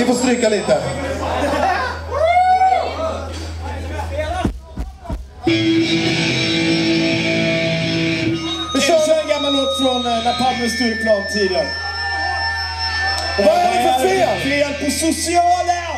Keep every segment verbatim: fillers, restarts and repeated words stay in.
Vi får stryka lite. Vi kör en gammal låt från när Palme Stureplan tidigare. Vad är det för fel? Fel på socialen!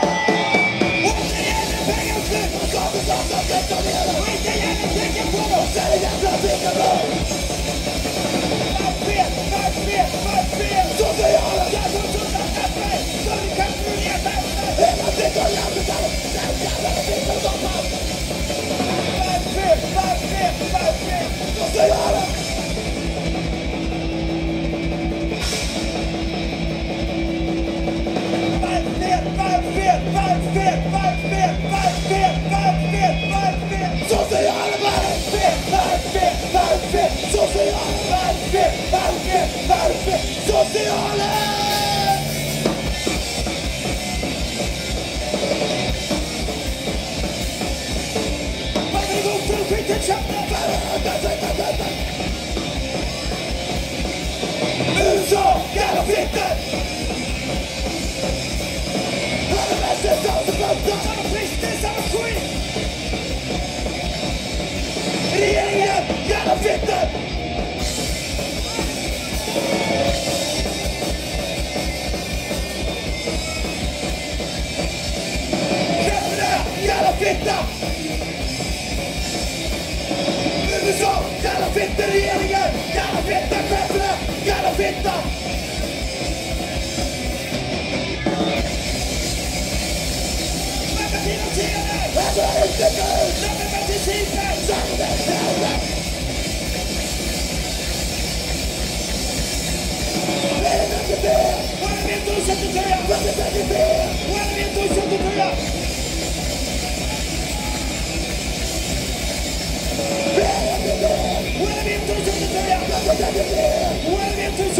U S A, jävla fitter! Alla människor som som fattar samma brister, samma skit! Regeringen, jävla fitter! Cheferna, jävla fitta! U S A, jävla fitter! Regeringen, jävla fitta! Cheferna, jävla fitta! Alltså är det inte kul! Lämna till sidan! Säg det själv! Det är inte det! Vad är det du sätter tröja? Vad är det det? Vad är det du sätter tröja? Det är inte det! Vad är det du sätter tröja? Vad är det det? Vad är det du